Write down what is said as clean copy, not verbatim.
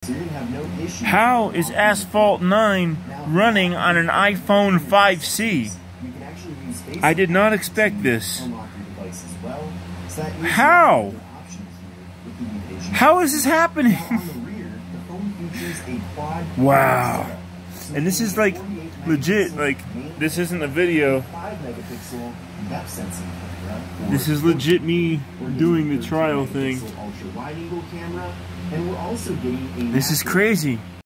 How is Asphalt 9 running on an iPhone 5C? I did not expect this. How? How is this happening? Wow. And this is like legit, like this isn't a video. This is legit me doing the trial thing. This is crazy.